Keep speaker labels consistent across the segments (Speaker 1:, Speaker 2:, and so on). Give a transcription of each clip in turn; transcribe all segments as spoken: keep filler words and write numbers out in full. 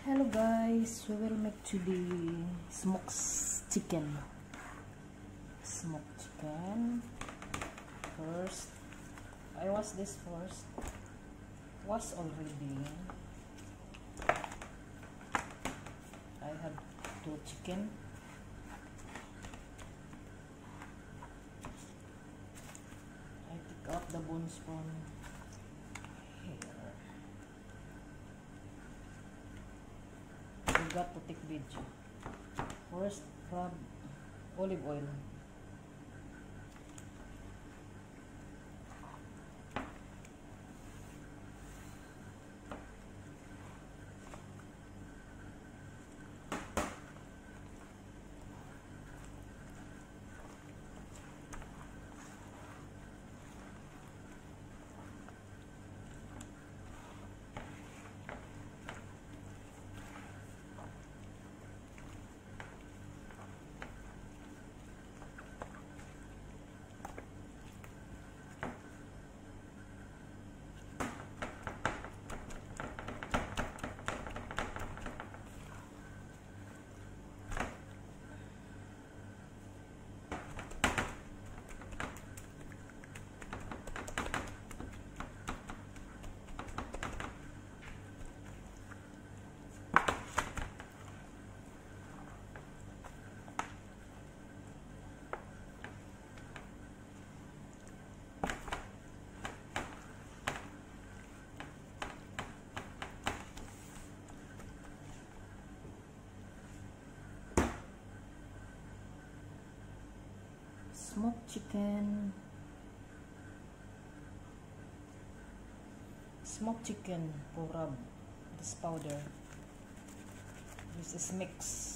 Speaker 1: Hello guys, we will make today smoked chicken. Smoked chicken. First, I wash this first. Wash already. I have two chicken. I take out the bones from here. You got to take video. First, rub olive oil. Smoked chicken. Smoked chicken for rub this powder. This is mix.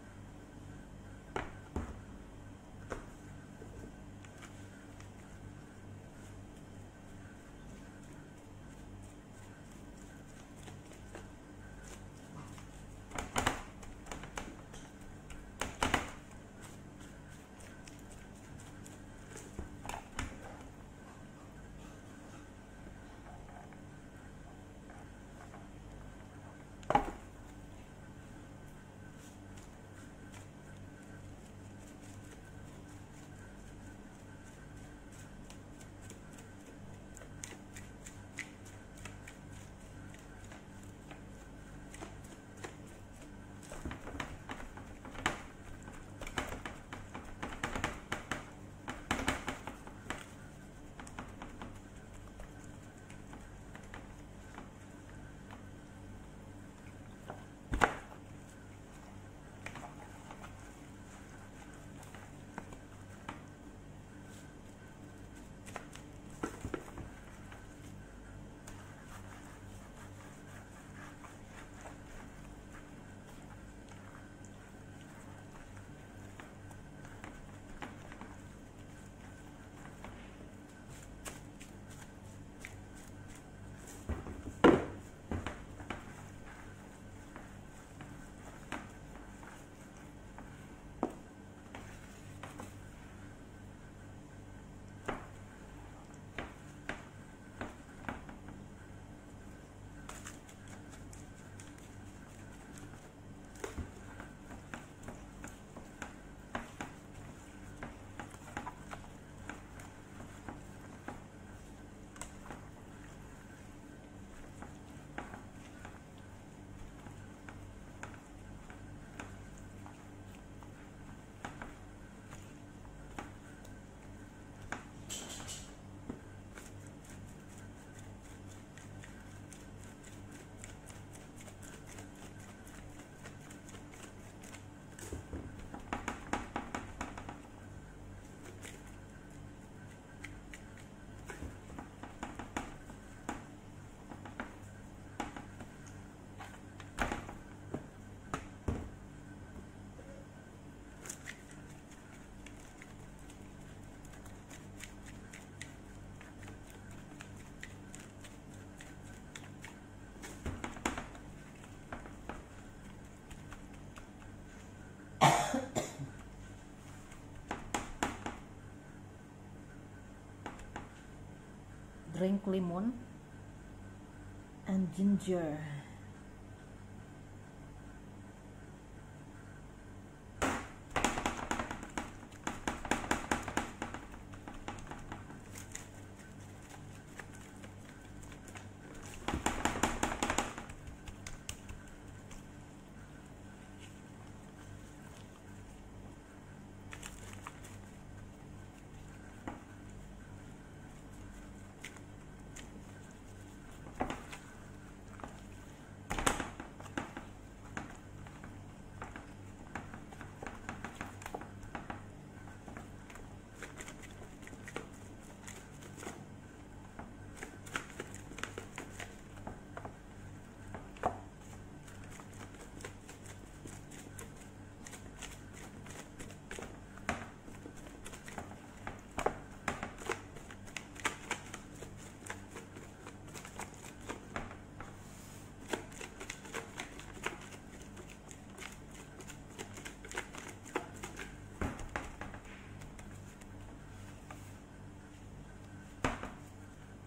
Speaker 1: Drink lemon and ginger.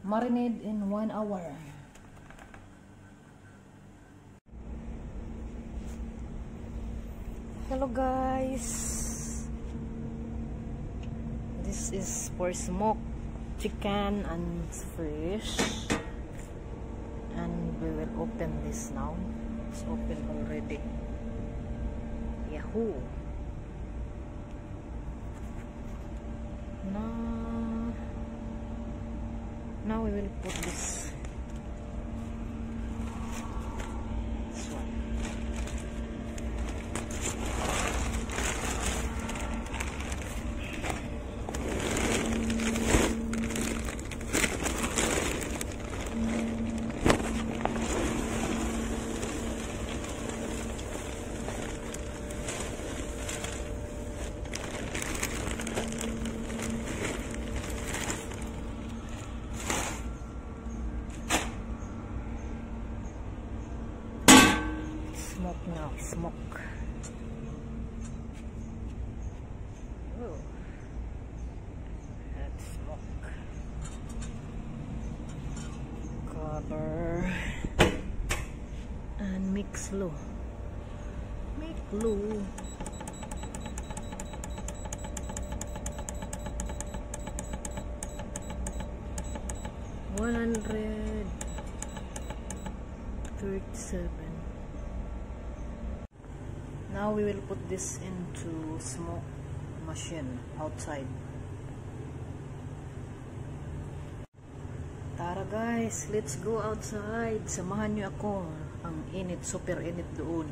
Speaker 1: Marinade in one hour. Hello guys. This is for smoke chicken and fish. And we will open this now. It's open already. Yahoo! Now, now we will put this. This one. Smoke now, smoke. Oh, that's smoke. Cover and mix low. Make low. One hundred thirty-seven. Now we will put this into smoke machine outside. Tara guys, let's go outside. Samahan niyo ako. Ang init, super init doon.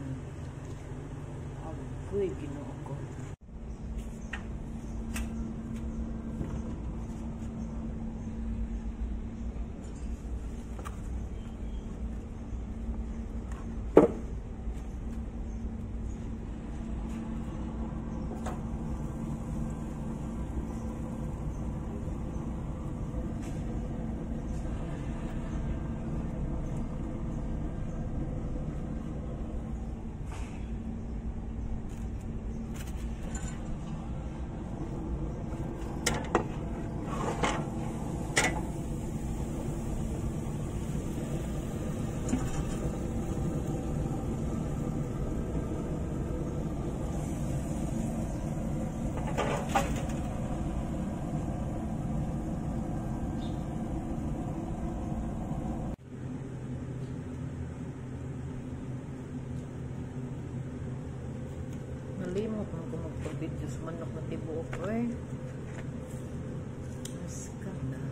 Speaker 1: Agoy, ginoo ko. Nalimot mo kung magpag-videos manok na tibuok, eh. Mas ka na.